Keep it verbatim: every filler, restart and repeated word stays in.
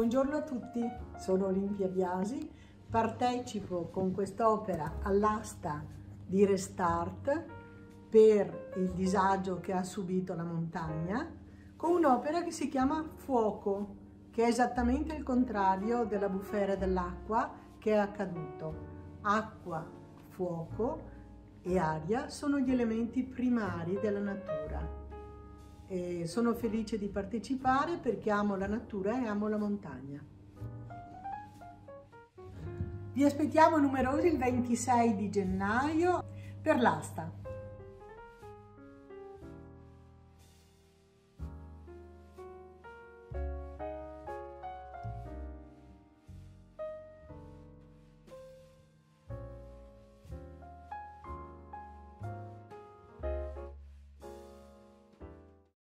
Buongiorno a tutti, sono Olimpia Biasi, partecipo con quest'opera all'asta di Restart per il disagio che ha subito la montagna, con un'opera che si chiama Fuoco, che è esattamente il contrario della bufera dell'acqua che è accaduto. Acqua, fuoco e aria sono gli elementi primari della natura. E sono felice di partecipare perché amo la natura e amo la montagna. Vi aspettiamo numerosi il ventisei di gennaio per l'asta.